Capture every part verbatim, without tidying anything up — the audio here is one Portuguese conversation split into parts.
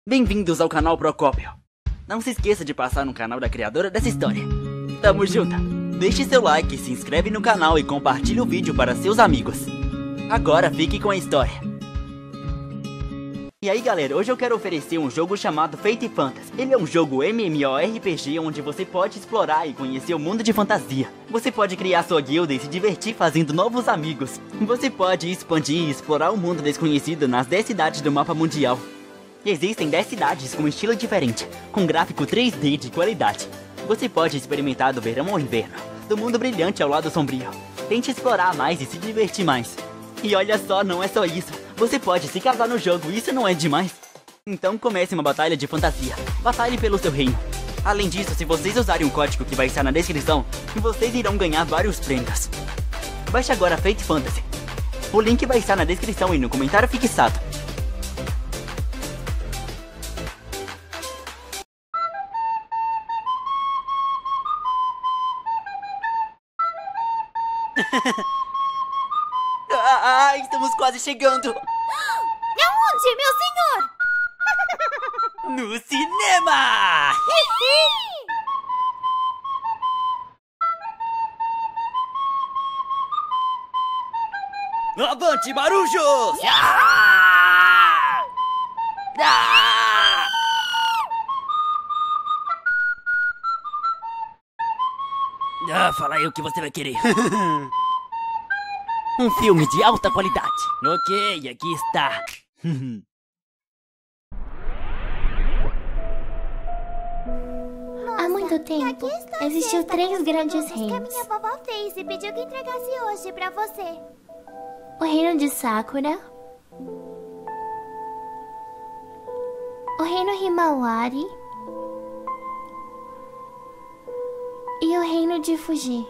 Bem-vindos ao canal Procópio. Não se esqueça de passar no canal da criadora dessa história. Tamo junto. Deixe seu like, se inscreve no canal e compartilhe o vídeo para seus amigos. Agora fique com a história. E aí galera, hoje eu quero oferecer um jogo chamado Fate Fantasy. Ele é um jogo MMORPG onde você pode explorar e conhecer o mundo de fantasia. Você pode criar sua guilda e se divertir fazendo novos amigos. Você pode expandir e explorar o mundo desconhecido nas dez cidades do mapa mundial. Existem dez cidades com estilo diferente, com gráfico três D de qualidade. Você pode experimentar do verão ao inverno, do mundo brilhante ao lado sombrio. Tente explorar mais e se divertir mais. E olha só, não é só isso. Você pode se casar no jogo, isso não é demais? Então comece uma batalha de fantasia. Batalhe pelo seu reino. Além disso, se vocês usarem o código que vai estar na descrição, vocês irão ganhar vários prêmios. Baixe agora Fate Fantasy. O link vai estar na descrição e no comentário fixado. Ah, estamos quase chegando. Aonde, meu senhor? No cinema! Avante, marujos! Ah! Ah! Ah, fala aí o que você vai querer. Um filme de alta qualidade. Ok, aqui está. Há muito tempo, existiu três grandes reinos. Que a minha vovó fez e pediu que entregasse hoje pra você. O reino de Sakura, o reino Himawari e o reino de Fuji.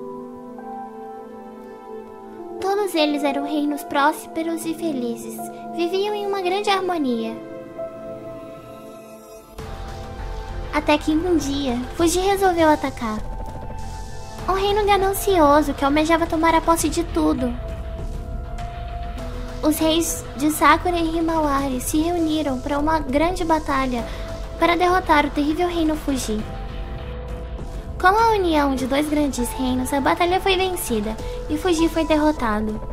Todos eles eram reinos prósperos e felizes. Viviam em uma grande harmonia. Até que um dia, Fuji resolveu atacar. Um reino ganancioso que almejava tomar a posse de tudo. Os reis de Sakura e Himawari se reuniram para uma grande batalha para derrotar o terrível reino Fuji. Com a união de dois grandes reinos, a batalha foi vencida e Fuji foi derrotado.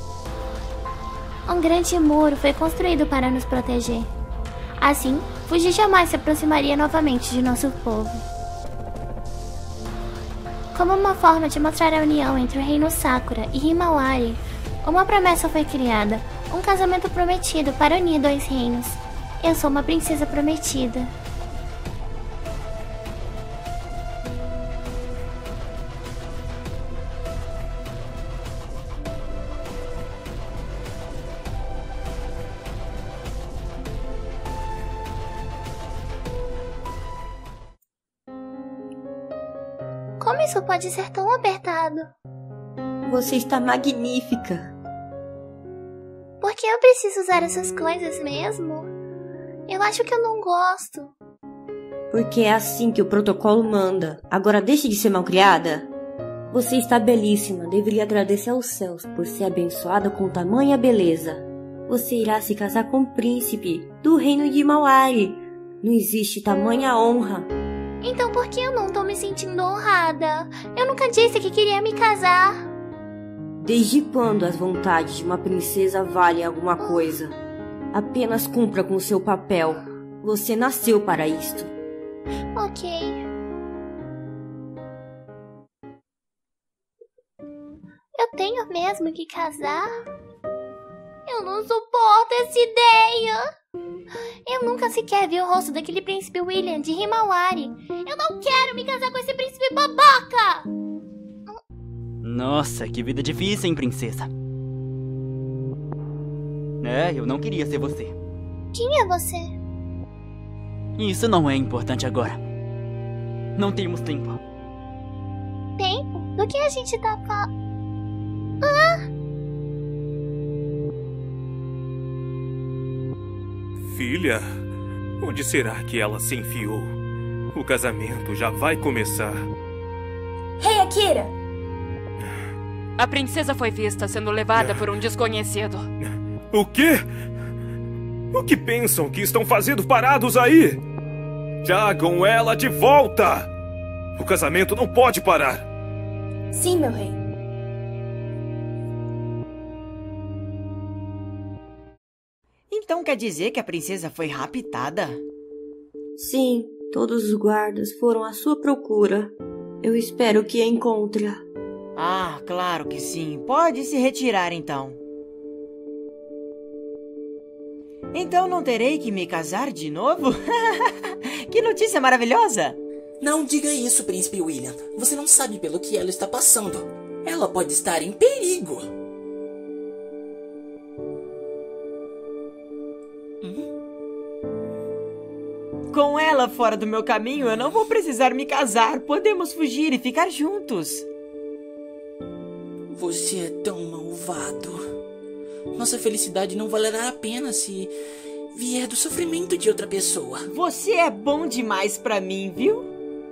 Um grande muro foi construído para nos proteger. Assim, Fuji jamais se aproximaria novamente de nosso povo. Como uma forma de mostrar a união entre o reino Sakura e Himawari, uma promessa foi criada, um casamento prometido para unir dois reinos. Eu sou uma princesa prometida. Como isso pode ser tão apertado? Você está magnífica. Por que eu preciso usar essas coisas mesmo? Eu acho que eu não gosto. Porque é assim que o protocolo manda. Agora deixe de ser malcriada. Você está belíssima. Deveria agradecer aos céus por ser abençoada com tamanha beleza. Você irá se casar com o príncipe do reino de Himawari. Não existe tamanha honra. Então por que eu não tô me sentindo honrada? Eu nunca disse que queria me casar. Desde quando as vontades de uma princesa valem alguma coisa? Apenas cumpra com seu papel. Você nasceu para isto. Ok. Eu tenho mesmo que casar? Eu não suporto essa ideia. Eu nunca sequer vi o rosto daquele príncipe William de Himawari. Eu não quero me casar com esse príncipe babaca! Nossa, que vida difícil, hein, princesa? É, eu não queria ser você. Quem é você? Isso não é importante agora. Não temos tempo. Tempo? Do que a gente tá falando? Ah! Filha, onde será que ela se enfiou? O casamento já vai começar. Rei Akira! A princesa foi vista sendo levada por um desconhecido. O quê? O que pensam que estão fazendo parados aí? Tragam ela de volta! O casamento não pode parar. Sim, meu rei. Então quer dizer que a princesa foi raptada? Sim, todos os guardas foram à sua procura. Eu espero que a encontre. Ah, claro que sim. Pode se retirar então. Então não terei que me casar de novo? Que notícia maravilhosa! Não diga isso, Príncipe William. Você não sabe pelo que ela está passando. Ela pode estar em perigo. Com ela fora do meu caminho, eu não vou precisar me casar. Podemos fugir e ficar juntos. Você é tão malvado. Nossa felicidade não valerá a pena se vier do sofrimento de outra pessoa. Você é bom demais pra mim, viu?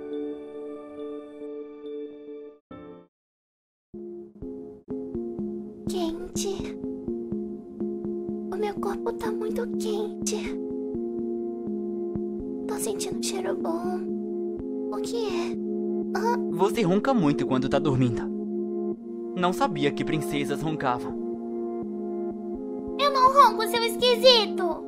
Quente. O meu corpo tá muito quente. Tô sentindo um cheiro bom. O que é? Ah. Você ronca muito quando tá dormindo. Não sabia que princesas roncavam. Eu não ronco, seu esquisito.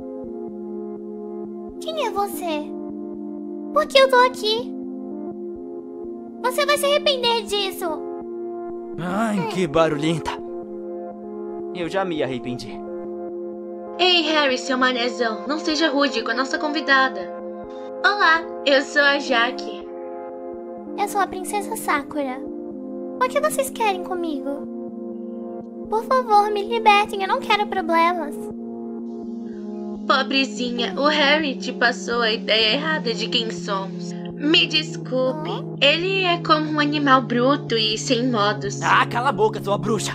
Quem é você? Por que eu tô aqui? Você vai se arrepender disso. Ai, que barulhenta. Eu já me arrependi. Ei, Harry, seu manezão, não seja rude com a nossa convidada. Olá, eu sou a Jaque. Eu sou a princesa Sakura. O que vocês querem comigo? Por favor, me libertem, eu não quero problemas. Pobrezinha, o Harry te passou a ideia errada de quem somos. Me desculpe, oh? Ele é como um animal bruto e sem modos. Ah, cala a boca, sua bruxa!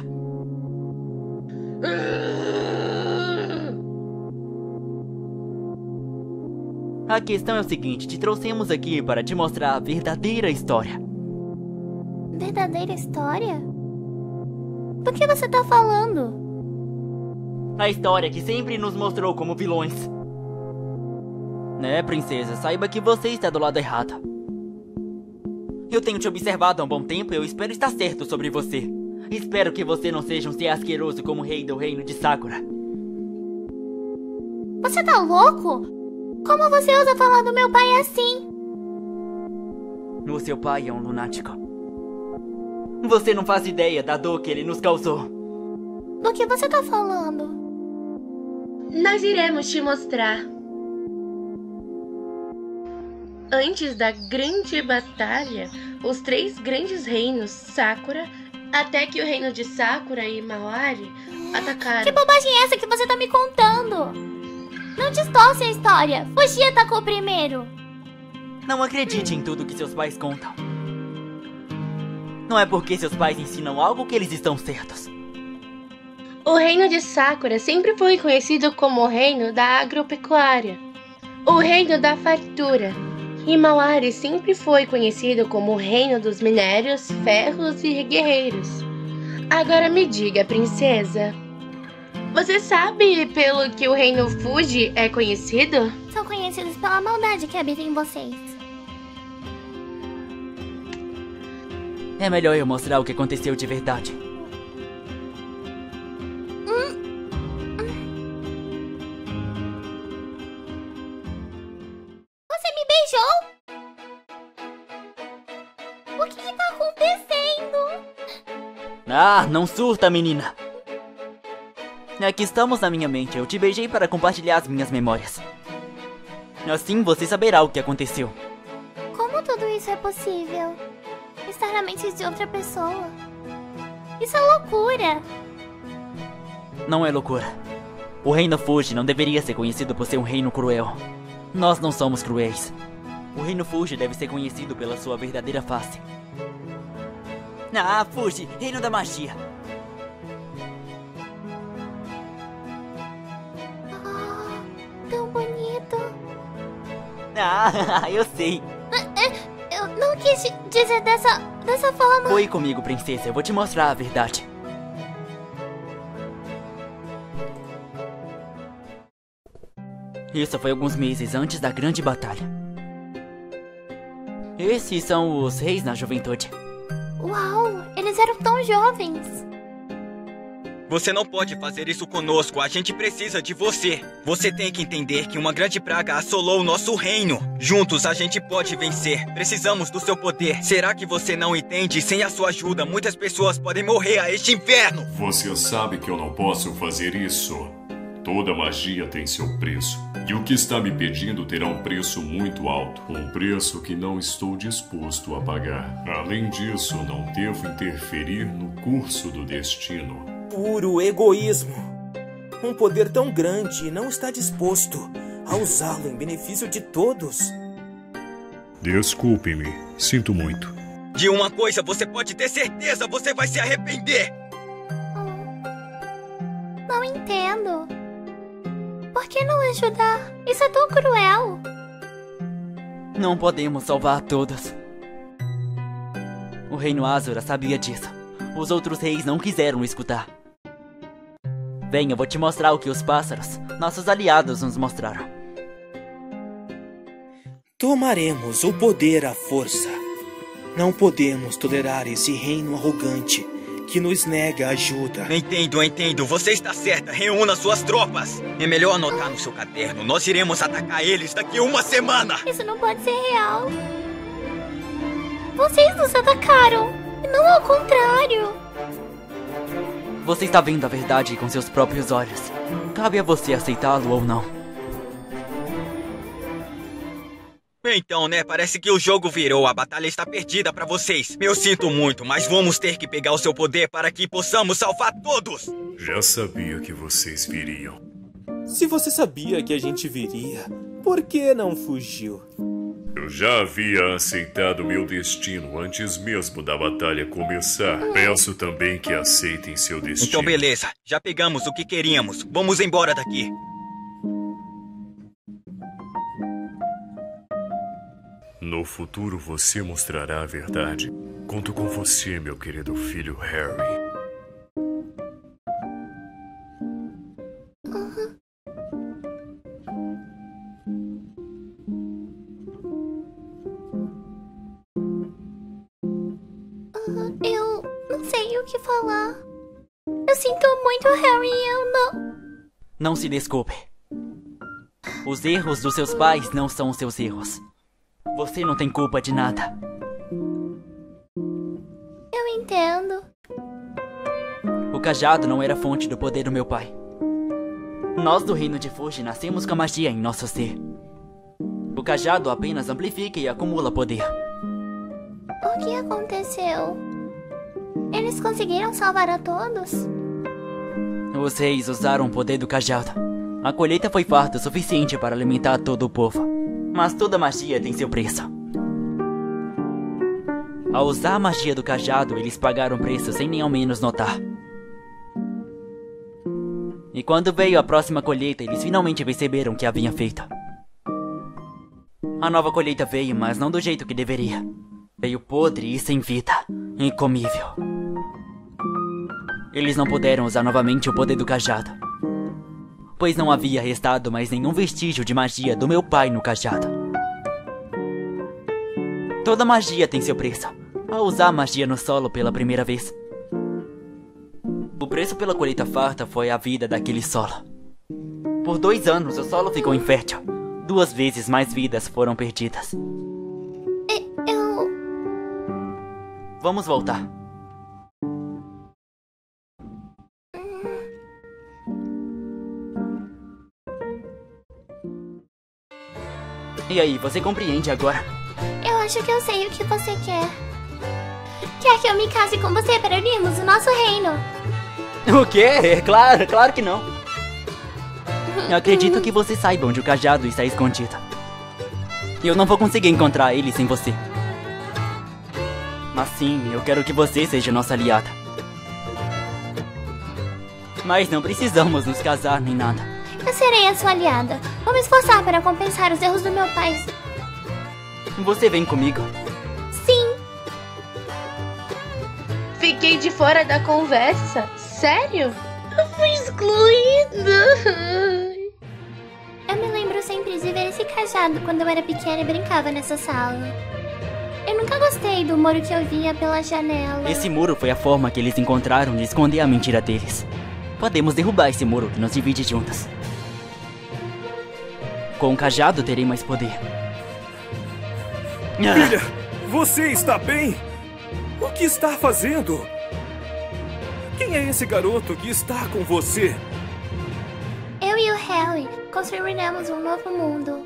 A questão é o seguinte, te trouxemos aqui para te mostrar a verdadeira história. Verdadeira história? Do que você tá falando? A história que sempre nos mostrou como vilões. Né, princesa? Saiba que você está do lado errado. Eu tenho te observado há um bom tempo e eu espero estar certo sobre você. Espero que você não seja um ser asqueroso como o rei do reino de Sakura. Você tá louco? Como você ousa falar do meu pai assim? O seu pai é um lunático. Você não faz ideia da dor que ele nos causou. Do que você tá falando? Nós iremos te mostrar. Antes da grande batalha, os três grandes reinos, Sakura, até que o reino de Sakura e Himawari atacaram. Que bobagem é essa que você tá me contando? Não distorce a história. Fuji atacou primeiro. Não acredite em tudo que seus pais contam. Não é porque seus pais ensinam algo que eles estão certos. O reino de Sakura sempre foi conhecido como o reino da agropecuária, o reino da fartura. Himawari sempre foi conhecido como o reino dos minérios, ferros e guerreiros. Agora me diga, princesa, você sabe pelo que o reino Fuji é conhecido? São conhecidos pela maldade que habita em vocês. É melhor eu mostrar o que aconteceu de verdade. Você me beijou? O que que tá acontecendo? Ah, não surta, menina. É que estamos na minha mente. Eu te beijei para compartilhar as minhas memórias. Assim você saberá o que aconteceu. Como tudo isso é possível? Estar na mente de outra pessoa. Isso é loucura. Não é loucura. O reino Fuji não deveria ser conhecido por ser um reino cruel. Nós não somos cruéis. O reino Fuji deve ser conhecido pela sua verdadeira face. Ah, Fuji, reino da magia. Oh, tão bonito. Ah, eu sei. Eu não quis dizer dessa, dessa forma. Foi comigo, princesa. Eu vou te mostrar a verdade. Isso foi alguns meses antes da grande batalha. Esses são os reis na juventude. Uau, eles eram tão jovens. Você não pode fazer isso conosco, a gente precisa de você. Você tem que entender que uma grande praga assolou o nosso reino. Juntos a gente pode vencer, precisamos do seu poder. Será que você não entende? Sem a sua ajuda, muitas pessoas podem morrer a este inferno. Você sabe que eu não posso fazer isso. Toda magia tem seu preço. E o que está me pedindo terá um preço muito alto. Um preço que não estou disposto a pagar. Além disso, não devo interferir no curso do destino. Puro egoísmo. Um poder tão grande e não está disposto a usá-lo em benefício de todos. Desculpe-me, sinto muito. De uma coisa você pode ter certeza, você vai se arrepender. Não entendo. Por que não ajudar? Isso é tão cruel. Não podemos salvar todos. O reino Azura sabia disso. Os outros reis não quiseram escutar. Vem, eu vou te mostrar o que os pássaros, nossos aliados, nos mostraram. Tomaremos o poder à força. Não podemos tolerar esse reino arrogante que nos nega ajuda. Entendo, entendo. Você está certa. Reúna suas tropas. É melhor anotar no seu caderno. Nós iremos atacar eles daqui a uma semana. Isso não pode ser real. Vocês nos atacaram. E não ao contrário. Você está vendo a verdade com seus próprios olhos. Cabe a você aceitá-lo ou não. Então, né? Parece que o jogo virou. A batalha está perdida para vocês. Eu sinto muito, mas vamos ter que pegar o seu poder para que possamos salvar todos. Já sabia que vocês viriam. Se você sabia que a gente viria, por que não fugiu? Eu já havia aceitado meu destino antes mesmo da batalha começar. Peço também que aceitem seu destino. Então beleza, já pegamos o que queríamos. Vamos embora daqui. No futuro você mostrará a verdade. Conto com você, meu querido filho Harry. Eu não sei o que falar. Eu sinto muito, Harry, eu não... Não se desculpe. Os erros dos seus pais não são os seus erros. Você não tem culpa de nada. Eu entendo. O cajado não era fonte do poder do meu pai. Nós do reino de Fuji nascemos com a magia em nosso ser. O cajado apenas amplifica e acumula poder. O que aconteceu? Eles conseguiram salvar a todos? Os reis usaram o poder do cajado. A colheita foi farta o suficiente para alimentar todo o povo. Mas toda magia tem seu preço. Ao usar a magia do cajado, eles pagaram preço sem nem ao menos notar. E quando veio a próxima colheita, eles finalmente perceberam o que haviam feito. A nova colheita veio, mas não do jeito que deveria. Veio podre e sem vida, incomível. Eles não puderam usar novamente o poder do cajado, pois não havia restado mais nenhum vestígio de magia do meu pai no cajado. Toda magia tem seu preço. Ao usar magia no solo pela primeira vez, o preço pela colheita farta foi a vida daquele solo. Por dois anos o solo ficou infértil. Duas vezes mais vidas foram perdidas. Eu... Vamos voltar. E aí, você compreende agora? Eu acho que eu sei o que você quer. Quer que eu me case com você para unirmos o nosso reino? O quê? É claro, claro que não. Eu acredito que você saiba onde o cajado está escondido. Eu não vou conseguir encontrar ele sem você. Mas sim, eu quero que você seja nossa aliada. Mas não precisamos nos casar nem nada. Eu serei a sua aliada. Vou me esforçar para compensar os erros do meu pai. Você vem comigo? Sim. Fiquei de fora da conversa? Sério? Eu fui excluída. Eu me lembro lembro sempre de ver esse cajado quando eu era pequena e brincava nessa sala. Eu nunca gostei do muro que eu via pela janela. Esse muro foi a forma que eles encontraram de esconder a mentira deles. Podemos derrubar esse muro que nos divide juntas. Com o cajado terei mais poder. Filha, você está bem? O que está fazendo? Quem é esse garoto que está com você? Eu e o Harry construiremos um novo mundo.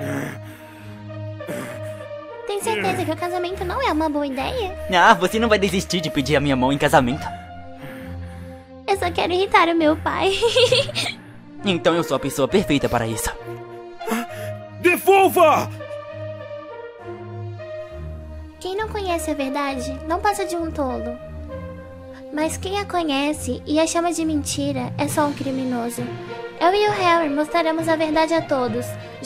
Tem certeza que o casamento não é uma boa ideia? Ah, você não vai desistir de pedir a minha mão em casamento. Eu só quero irritar o meu pai. Então eu sou a pessoa perfeita para isso. Devolva! Quem não conhece a verdade não passa de um tolo. Mas quem a conhece e a chama de mentira é só um criminoso. Eu e o Harry mostraremos a verdade a todos.